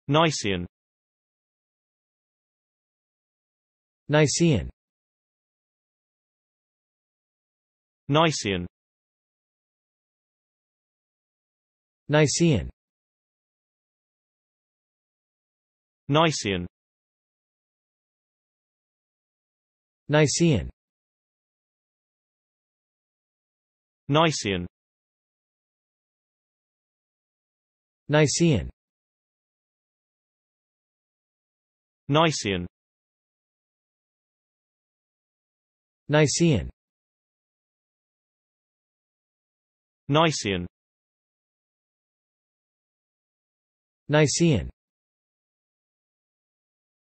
Nicaean. Nicaean. Nicaean. Nicaean. Nicaean. Nicaean. Nicaean. Nicaean. Nicaean. Nicaean. Nicaean. Nicaean.